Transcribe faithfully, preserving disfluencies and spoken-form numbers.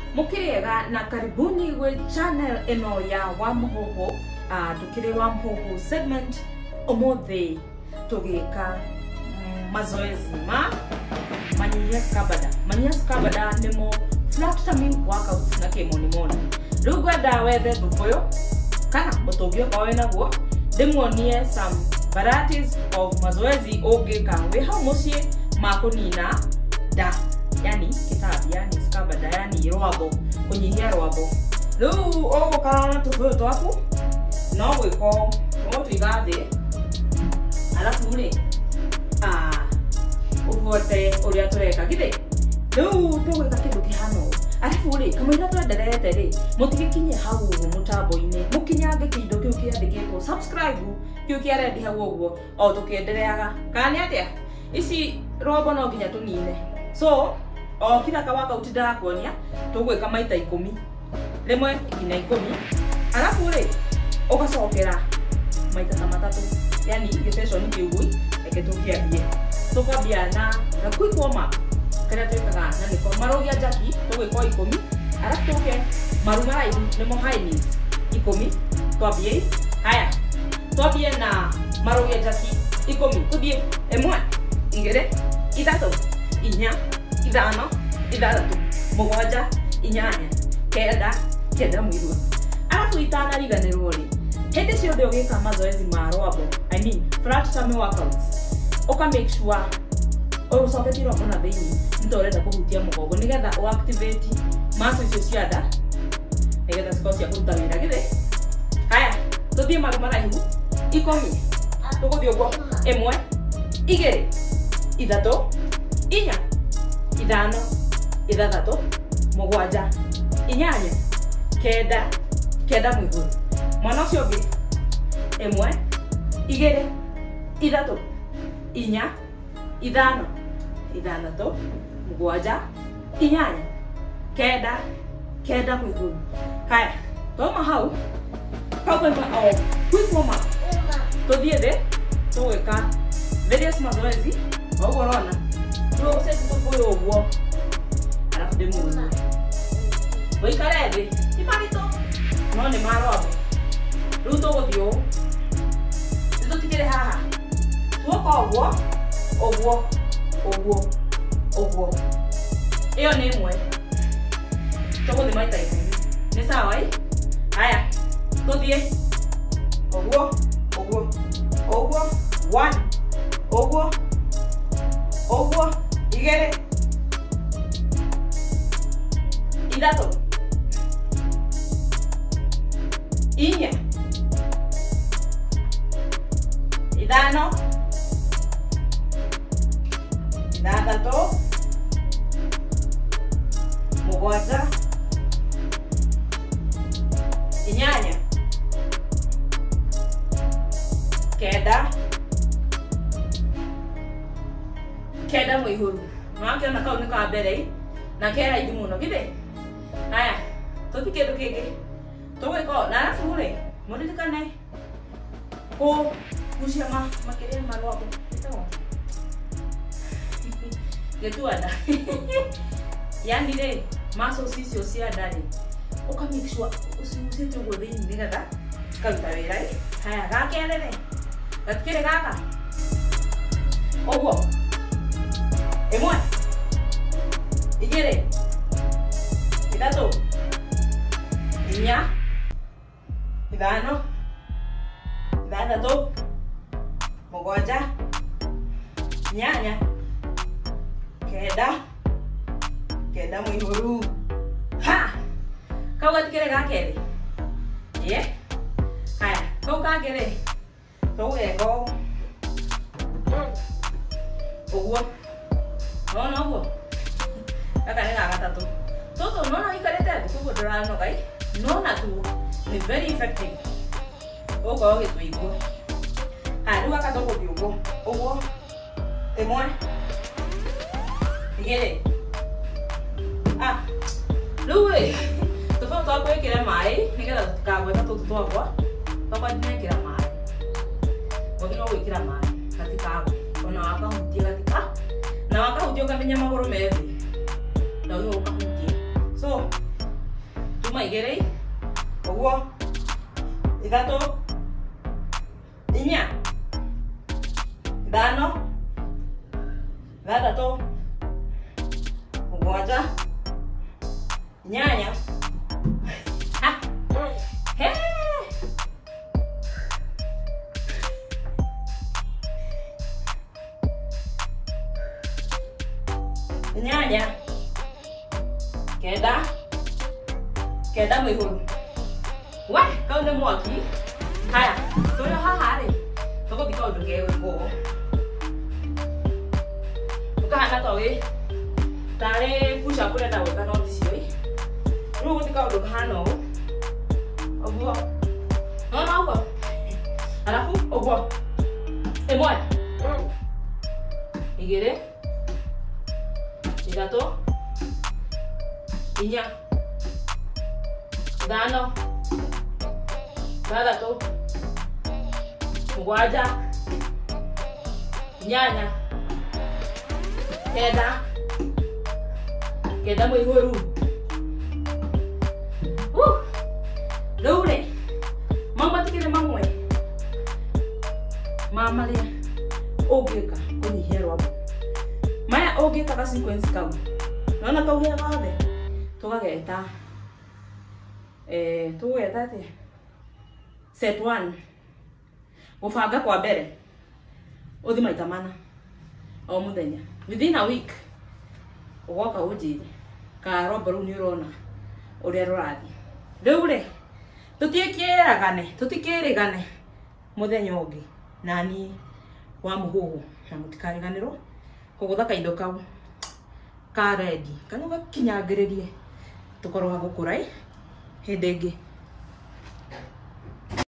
Mukiriega na karibuni we channel eno ya Wamhoho. Uh, tukire Wamhoho segment omothe tugika um, mazoezi ma Manyia Skabada. Manyia Skabada nimo flat tummy workouts na kemoni moni. Rugwa da wethe bufoyo kana mutogio kawe naguo demonie some varieties of mazoezi ogeka we how musie makonina da yani kitabu yani Skabada yani roabo kunyihia roabo lu o kana tufuyo twaku no wiko no tuigathe alafu ule ah uvote uria tureka githe lu tugwika kindu kihano alafu ule kama ina twenderete ri mutigikinye hau mutambo-ine mukinyange kindu kiu kiandikitwo subscribe kiu kiarendi hau uguo o tukiendereaga kana atia ici robo no nginya tunine so o kila kawaka utindara kuonia tugwika maita ikumi rimwe nginya ikumi alafu ule ukacokera maita ta matatu yani session kiugui eketukiambie tukwambia na na quick warm up kana twikaga na niko marogia jaki tugwika ikumi alafu tuke maruma raihu nimo high knees ikumi twambie haya twambie na marogia jaki ikumi tuthie emwe igere ithatu inya ithano ithathatu mugwanja inyanya kenda kenda mwiru alafu itana riganirwo ri hindi ciothe ugika mazoezi ma roabo I mean flat tummy workouts oka make sure urusoketiro mona thini ntorenda kuhutia mugongo nigetha o activate muscles icio cia nda nigetha cikocia kuruta wira githe haya tuthie maruma raihu ikumi tuguthie uguo emwe igiri ithatu inya ithano ithathatu mugwanja inyanya kenda kenda mwiguru mwana ucio ngi emwe igiri ithatu inya ithano ithathatu mugwanja inyanya kenda kenda mwiguru haya toma hau kauka o quick warm up tuthie thi tuwika various mazoezi oguo rona tuo seti tufuyo uguo alafu demu wikare thi imarito no ni maroabo riu tuguthio tutikire haha tuoka uguo uguo uguo uguo iyo ni imwe tuguthi maita ikumi ni sawa i haya tuthie uguo uguo uguo one uguo uguo igere ithatu inya ithano ithathatu mugwanja inyanya kenda kenda mwihuru mwakiona kau ni ka mbere na kera idi muno githe haya tuthi kindu kingi tugwika na alafu ri muririkane ko kucia ma makiria marwabo itawa getuada yani ri muscles icio cia ndari uka make sure usiucite uguo thiini nigetha karuta wira haya gakerere gatikire gaka uguo emwe igere ithatu inya ithano ithathatu mugwanja inyanya kenda kenda mwihuru ha kau gatikire gakeri ye haya kau kagere tugeko uguo no no uguo kaka ni gagatatu toto no no ikarete kuko drano kai no na tu ni very effective ugo gitu iguo ha ruga ka togo uguo uguo emwe igere ah luwe tofauti twa kwikira mai nigetha tutikagweta tutu twakwa twakwa ndinekira mai wagino gwikira mai gatikagwe ona wakahutia gatika na wakahutia ukamenya maguru methi na uyo ukahutia so Thuma igere. Oguo. Ithatu. Inya. Ithano. Ithathatũ. Mũgwanja. Inyanya. Ha. He. Inyanya. Kenda. Kenda mũihũru. We, kau nĩ mwaki. Haya, tũrĩ haha rĩ. Tũgũthiĩ kaũndũ gegwĩkwo. Ũkahana ta wĩ tarĩ push up ũrenda gwĩka no ticio ĩ. Rĩu ũgũthiĩ kaũndũ kahana ũũ. Ũguo. No no ũguo. Alafu ũguo. Ĩmwe. Igĩrĩ. Ithatũ. Inya. Ithano. Ithathatũ. Mũgwanja. Inyanya. Kenda. Kenda mũihũru. Rĩu rĩ, mau matikĩrĩ mamwe ma marĩa ũngĩka kũnyihia rwambo. Maya ũngĩka ga sequence kau. Nona kau ge gothe. Tũgageta eh tũgeta atĩ set one. Gũbanga kwa mbere. Ũthi maita mana o mũthenya. Within a week. Ũgoka ũnjĩre ka rwambo rũu nĩ ũrona ũrĩa rũrathiĩ. Rĩu rĩ, tũtikĩragane, tũtikĩrĩgane mũthenya ũngĩ na niĩ wa mũhuhu na mũtikariganĩrwo kũgũtha kaindo kau ka ready kana gakinyangĩrĩrie tũkorwo ha gũkũra hĩndĩ ĩngĩ.